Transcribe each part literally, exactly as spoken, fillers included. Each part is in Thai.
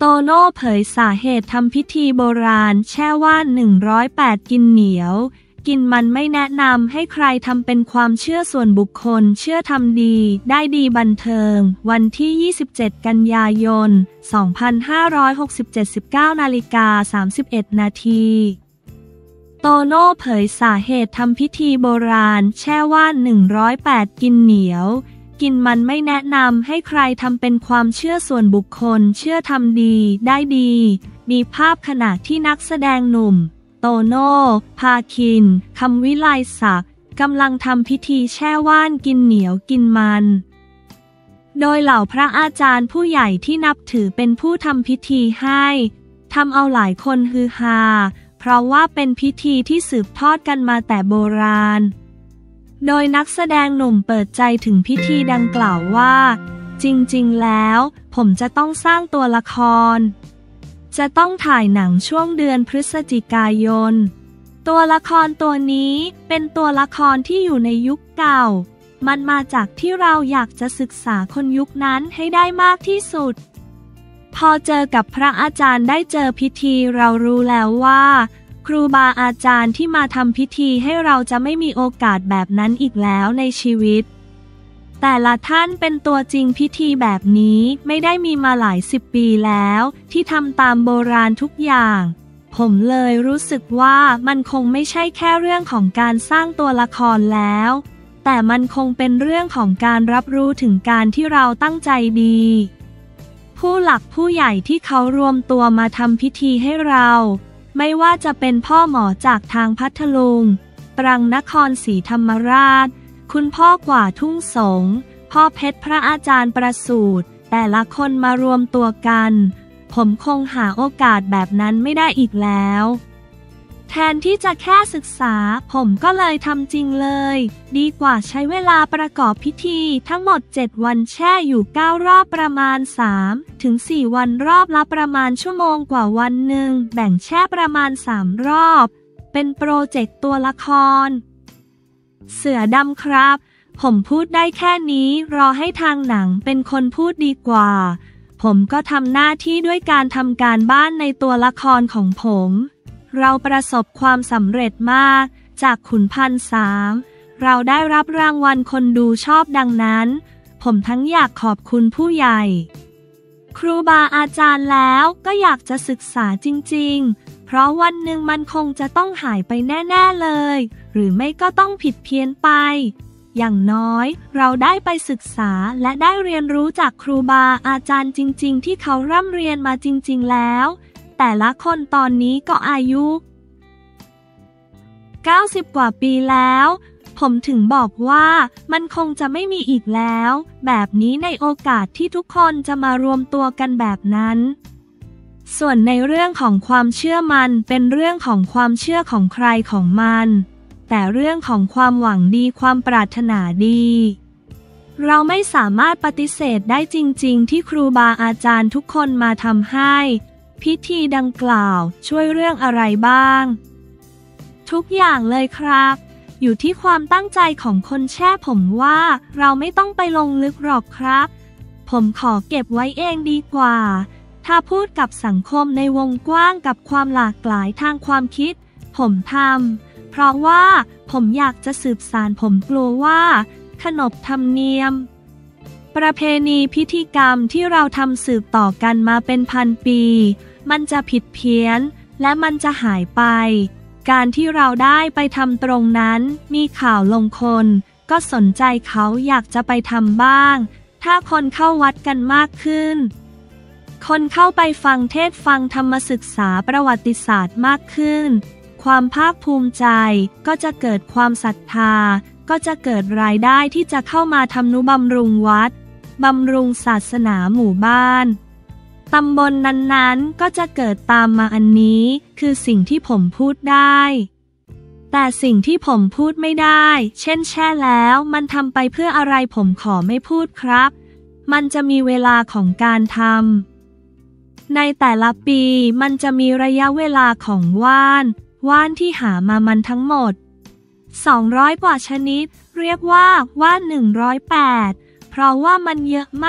โตโน่เผยสาเหตุทำพิธีโบราณแช่ว่านหนึ่งร้อยแปดกินเหนียวกินมันไม่แนะนำให้ใครทำเป็นความเชื่อส่วนบุคคลเชื่อทำดีได้ดีบันเทิงวันที่ยี่สิบเจ็ดกันยายนสองพันห้าร้อยหกสิบเจ็ด สิบเก้านาฬิกาสามสิบเอ็ดนาทีโตโน่เผยสาเหตุทำพิธีโบราณแช่ว่านหนึ่งร้อยแปดกินเหนียวกินมันไม่แนะนำให้ใครทำเป็นความเชื่อส่วนบุคคลเชื่อทำดีได้ดีมีภาพขณะที่นักแสดงหนุ่มโตโน่พาคินคำวิไลศักดิ์กำลังทำพิธีแช่ว่านกินเหนียวกินมันโดยเหล่าพระอาจารย์ผู้ใหญ่ที่นับถือเป็นผู้ทำพิธีให้ทำเอาหลายคนฮือฮาเพราะว่าเป็นพิธีที่สืบทอดกันมาแต่โบราณโดยนักแสดงหนุ่มเปิดใจถึงพิธีดังกล่าวว่าจริงๆแล้วผมจะต้องสร้างตัวละครจะต้องถ่ายหนังช่วงเดือนพฤศจิกายนตัวละครตัวนี้เป็นตัวละครที่อยู่ในยุคเก่ามันมาจากที่เราอยากจะศึกษาคนยุคนั้นให้ได้มากที่สุดพอเจอกับพระอาจารย์ได้เจอพิธีเรารู้แล้วว่าครูบาอาจารย์ที่มาทำพิธีให้เราจะไม่มีโอกาสแบบนั้นอีกแล้วในชีวิตแต่ละท่านเป็นตัวจริงพิธีแบบนี้ไม่ได้มีมาหลายสิบปีแล้วที่ทำตามโบราณทุกอย่างผมเลยรู้สึกว่ามันคงไม่ใช่แค่เรื่องของการสร้างตัวละครแล้วแต่มันคงเป็นเรื่องของการรับรู้ถึงการที่เราตั้งใจดีผู้หลักผู้ใหญ่ที่เขารวมตัวมาทำพิธีให้เราไม่ว่าจะเป็นพ่อหมอจากทางพัทลุงตรังนครศรีธรรมราชคุณพ่อกว่าทุ่งสงพ่อเพชรพระอาจารย์ประสูติแต่ละคนมารวมตัวกันผมคงหาโอกาสแบบนั้นไม่ได้อีกแล้วแทนที่จะแค่ศึกษาผมก็เลยทำจริงเลยดีกว่าใช้เวลาประกอบพิธีทั้งหมดเจ็ดวันแช่อยู่เก้ารอบประมาณ สามถึงสี่ วันรอบละประมาณชั่วโมงกว่าวันหนึ่งแบ่งแช่ประมาณสามรอบเป็นโปรเจกต์ตัวละครเสือดำครับผมพูดได้แค่นี้รอให้ทางหนังเป็นคนพูดดีกว่าผมก็ทำหน้าที่ด้วยการทำการบ้านในตัวละครของผมเราประสบความสำเร็จมากจากขุนพันธ์สามเราได้รับรางวัลคนดูชอบดังนั้นผมทั้งอยากขอบคุณผู้ใหญ่ครูบาอาจารย์แล้วก็อยากจะศึกษาจริงๆเพราะวันหนึ่งมันคงจะต้องหายไปแน่ๆเลยหรือไม่ก็ต้องผิดเพี้ยนไปอย่างน้อยเราได้ไปศึกษาและได้เรียนรู้จากครูบาอาจารย์จริงๆที่เขาร่ำเรียนมาจริงๆแล้วแต่ละคนตอนนี้ก็อายุเก้าสิบกว่าปีแล้วผมถึงบอกว่ามันคงจะไม่มีอีกแล้วแบบนี้ในโอกาสที่ทุกคนจะมารวมตัวกันแบบนั้นส่วนในเรื่องของความเชื่อมันเป็นเรื่องของความเชื่อของใครของมันแต่เรื่องของความหวังดีความปรารถนาดีเราไม่สามารถปฏิเสธได้จริงๆที่ครูบาอาจารย์ทุกคนมาทำให้พิธีดังกล่าวช่วยเรื่องอะไรบ้างทุกอย่างเลยครับอยู่ที่ความตั้งใจของคนแช่ผมว่าเราไม่ต้องไปลงลึกหรอกครับผมขอเก็บไว้เองดีกว่าถ้าพูดกับสังคมในวงกว้างกับความหลากหลายทางความคิดผมทำเพราะว่าผมอยากจะสืบสานผมกลัวว่าขนบธรรมเนียมประเพณีพิธีกรรมที่เราทำสืบต่อกันมาเป็นพันปีมันจะผิดเพี้ยนและมันจะหายไปการที่เราได้ไปทำตรงนั้นมีข่าวลงคนก็สนใจเขาอยากจะไปทำบ้างถ้าคนเข้าวัดกันมากขึ้นคนเข้าไปฟังเทศฟังธรรมศึกษาประวัติศาสตร์มากขึ้นความภาคภูมิใจก็จะเกิดความศรัทธาก็จะเกิดรายได้ที่จะเข้ามาทำนุบำรุงวัดบำรุงศาสนาหมู่บ้านตำบลนั้นๆก็จะเกิดตามมาอันนี้คือสิ่งที่ผมพูดได้แต่สิ่งที่ผมพูดไม่ได้เช่นแช่แล้วมันทำไปเพื่ออะไรผมขอไม่พูดครับมันจะมีเวลาของการทำในแต่ละปีมันจะมีระยะเวลาของว่านว่านที่หามามันทั้งหมดสองร้อยกว่าชนิดเรียกว่าว่านหนึ่งร้อยแปดเพราะว่ามันเยอะมาก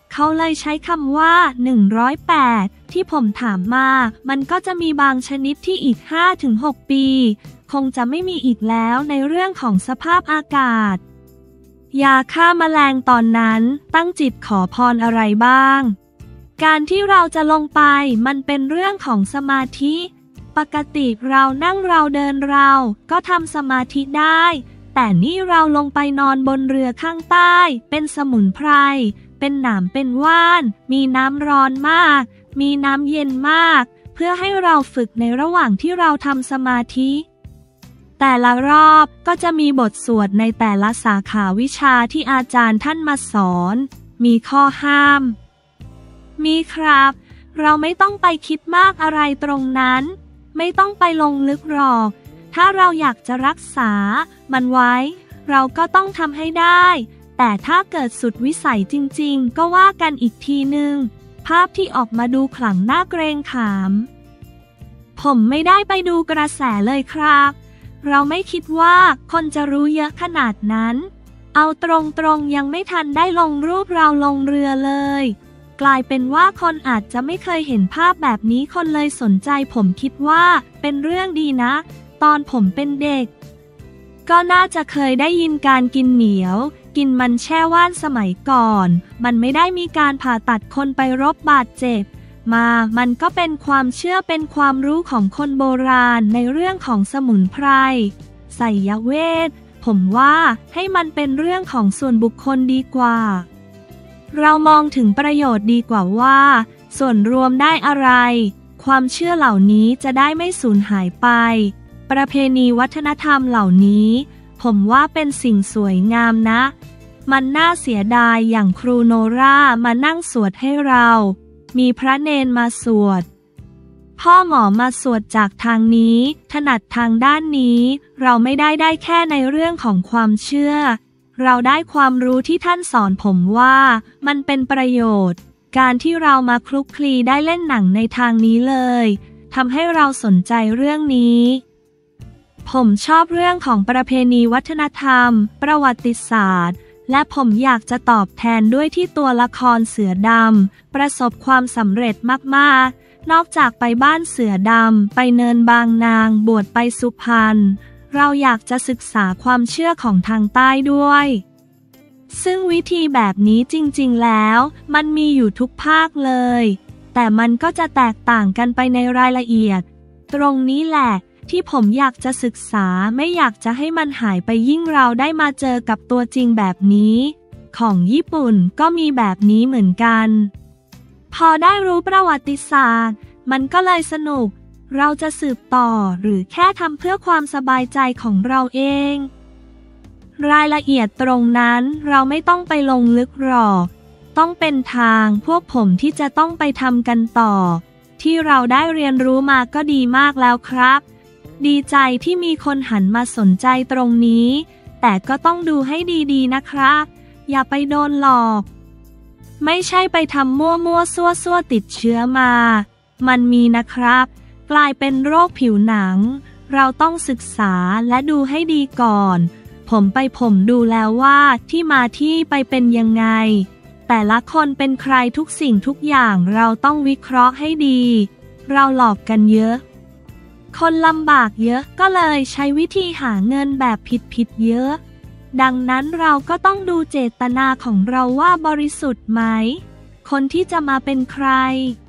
เขาเลยใช้คำว่าหนึ่งร้อยแปดที่ผมถามมามันก็จะมีบางชนิดที่อีก ห้าถึงหก ปีคงจะไม่มีอีกแล้วในเรื่องของสภาพอากาศยาฆ่าแมลงตอนนั้นตั้งจิตขอพรอะไรบ้างการที่เราจะลงไปมันเป็นเรื่องของสมาธิปกติเรานั่งเราเดินเราก็ทำสมาธิได้แต่นี่เราลงไปนอนบนเรือข้างใต้เป็นสมุนไพรเป็นหนามเป็นว่านมีน้ำร้อนมากมีน้ำเย็นมากเพื่อให้เราฝึกในระหว่างที่เราทำสมาธิแต่ละรอบก็จะมีบทสวดในแต่ละสาขาวิชาที่อาจารย์ท่านมาสอนมีข้อห้ามมีครับเราไม่ต้องไปคิดมากอะไรตรงนั้นไม่ต้องไปลงลึกหรอกถ้าเราอยากจะรักษามันไว้เราก็ต้องทำให้ได้แต่ถ้าเกิดสุดวิสัยจริงๆก็ว่ากันอีกทีนึงภาพที่ออกมาดูขลังน่าเกรงขามผมไม่ได้ไปดูกระแสเลยครับเราไม่คิดว่าคนจะรู้เยอะขนาดนั้นเอาตรงๆยังไม่ทันได้ลงรูปเราลงเรือเลยกลายเป็นว่าคนอาจจะไม่เคยเห็นภาพแบบนี้คนเลยสนใจผมคิดว่าเป็นเรื่องดีนะตอนผมเป็นเด็กก็น่าจะเคยได้ยินการกินเหนียวกินมันแช่ว่านสมัยก่อนมันไม่ได้มีการผ่าตัดคนไปรบบาดเจ็บมามันก็เป็นความเชื่อเป็นความรู้ของคนโบราณในเรื่องของสมุนไพรไสยเวทผมว่าให้มันเป็นเรื่องของส่วนบุคคลดีกว่าเรามองถึงประโยชน์ดีกว่าว่าส่วนรวมได้อะไรความเชื่อเหล่านี้จะได้ไม่สูญหายไปประเพณีวัฒนธรรมเหล่านี้ผมว่าเป็นสิ่งสวยงามนะมันน่าเสียดายอย่างครูโนรามานั่งสวดให้เรามีพระเนนมาสวดพ่อหมอมาสวดจากทางนี้ถนัดทางด้านนี้เราไม่ได้ได้แค่ในเรื่องของความเชื่อเราได้ความรู้ที่ท่านสอนผมว่ามันเป็นประโยชน์การที่เรามาคลุกคลีได้เล่นหนังในทางนี้เลยทำให้เราสนใจเรื่องนี้ผมชอบเรื่องของประเพณีวัฒนธรรมประวัติศาสตร์และผมอยากจะตอบแทนด้วยที่ตัวละครเสือดำประสบความสำเร็จมากๆนอกจากไปบ้านเสือดำไปเนินบางนางบวชไปสุพรรณเราอยากจะศึกษาความเชื่อของทางใต้ด้วยซึ่งวิธีแบบนี้จริงๆแล้วมันมีอยู่ทุกภาคเลยแต่มันก็จะแตกต่างกันไปในรายละเอียดตรงนี้แหละที่ผมอยากจะศึกษาไม่อยากจะให้มันหายไปยิ่งเราได้มาเจอกับตัวจริงแบบนี้ของญี่ปุ่นก็มีแบบนี้เหมือนกันพอได้รู้ประวัติศาสตร์มันก็เลยสนุกเราจะสืบต่อหรือแค่ทำเพื่อความสบายใจของเราเองรายละเอียดตรงนั้นเราไม่ต้องไปลงลึกหรอกต้องเป็นทางพวกผมที่จะต้องไปทำกันต่อที่เราได้เรียนรู้มาก็ดีมากแล้วครับดีใจที่มีคนหันมาสนใจตรงนี้แต่ก็ต้องดูให้ดีๆนะครับอย่าไปโดนหลอกไม่ใช่ไปทำมั่วมั่วซั่วซั่วติดเชื้อมามันมีนะครับกลายเป็นโรคผิวหนังเราต้องศึกษาและดูให้ดีก่อนผมไปผมดูแล้วว่าที่มาที่ไปเป็นยังไงแต่ละคนเป็นใครทุกสิ่งทุกอย่างเราต้องวิเคราะห์ให้ดีเราหลอกกันเยอะคนลำบากเยอะก็เลยใช้วิธีหาเงินแบบผิดๆเยอะดังนั้นเราก็ต้องดูเจตนาของเราว่าบริสุทธิ์ไหมคนที่จะมาเป็นใคร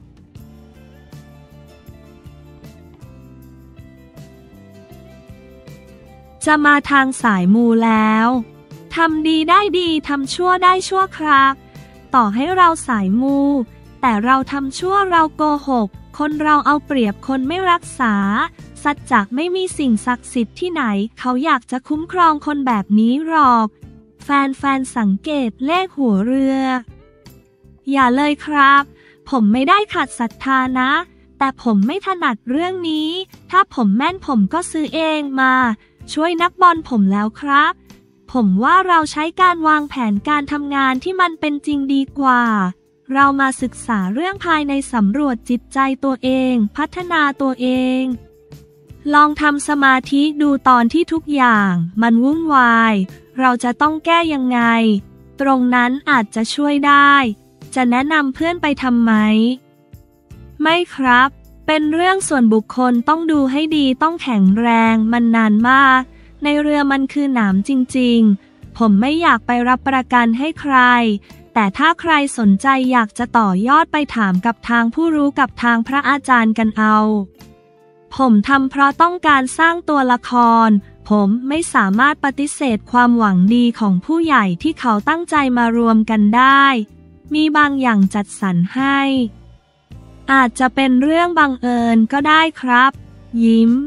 จะมาทางสายมูแล้วทำดีได้ดีทำชั่วได้ชั่วครับต่อให้เราสายมูแต่เราทำชั่วเราโกหกคนเราเอาเปรียบคนไม่รักษาสัจจะไม่มีสิ่งศักดิ์สิทธิ์ที่ไหนเขาอยากจะคุ้มครองคนแบบนี้หรอกแฟนๆสังเกตเลขหัวเรืออย่าเลยครับผมไม่ได้ขาดศรัทธานะแต่ผมไม่ถนัดเรื่องนี้ถ้าผมแม่นผมก็ซื้อเองมาช่วยนักบอลผมแล้วครับผมว่าเราใช้การวางแผนการทำงานที่มันเป็นจริงดีกว่าเรามาศึกษาเรื่องภายในสำรวจจิตใจตัวเองพัฒนาตัวเองลองทำสมาธิดูตอนที่ทุกอย่างมันวุ่นวายเราจะต้องแก้ยังไงตรงนั้นอาจจะช่วยได้จะแนะนำเพื่อนไปทำไหมไม่ครับเป็นเรื่องส่วนบุคคลต้องดูให้ดีต้องแข็งแรงมันนานมากในเรือมันคือหนามจริงๆผมไม่อยากไปรับประกันให้ใครแต่ถ้าใครสนใจอยากจะต่อยอดไปถามกับทางผู้รู้กับทางพระอาจารย์กันเอาผมทำเพราะต้องการสร้างตัวละครผมไม่สามารถปฏิเสธความหวังดีของผู้ใหญ่ที่เขาตั้งใจมารวมกันได้มีบางอย่างจัดสรรให้อาจจะเป็นเรื่องบังเอิญก็ได้ครับยิ้ม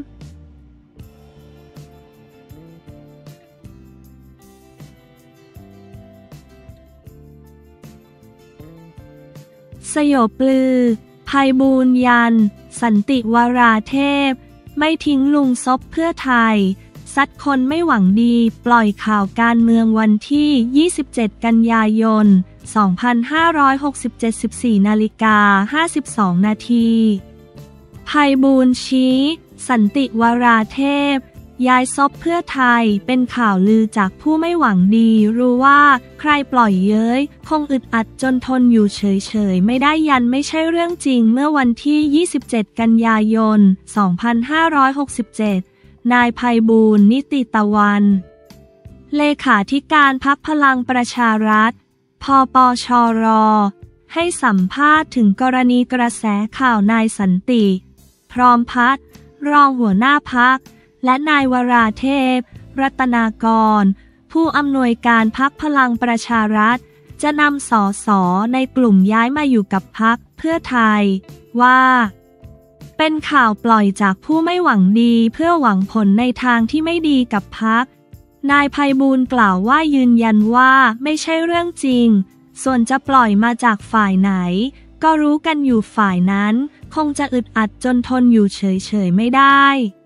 สยบลือไพบูลย์ยันสันติวราเทพไม่ทิ้งลุงซบเพื่อไทยซัดคนไม่หวังดีปล่อยข่าวการเมืองวันที่ยี่สิบเจ็ดกันยายนสองพันห้าร้อยหกสิบเจ็ด สิบสี่นาฬิกาห้าสิบสองนาทีไพบูลย์ชี้สันติวราเทพย้ายซบเพื่อไทยเป็นข่าวลือจากผู้ไม่หวังดีรู้ว่าใครปล่อยเย้ยคงอึดอัดจนทนอยู่เฉยๆไม่ได้ยันไม่ใช่เรื่องจริงเมื่อวันที่ยี่สิบเจ็ดกันยายนสองพันห้าร้อยหกสิบเจ็ดนายไพบูลย์นิติตะวันเลขาธิการพรรคพลังประชารัฐพปชรให้สัมภาษณ์ถึงกรณีกระแสข่าวนายสันติพร้อมพัฒน์รองหัวหน้าพรรคและนายวราเทพรัตนากรผู้อำนวยการพรรคพลังประชารัฐจะนำสสในกลุ่มย้ายมาอยู่กับพรรคเพื่อไทยว่าเป็นข่าวปล่อยจากผู้ไม่หวังดีเพื่อหวังผลในทางที่ไม่ดีกับพรรคนายไพบูลย์กล่าวว่ายืนยันว่าไม่ใช่เรื่องจริงส่วนจะปล่อยมาจากฝ่ายไหนก็รู้กันอยู่ฝ่ายนั้นคงจะอึดอัดจนทนอยู่เฉยๆไม่ได้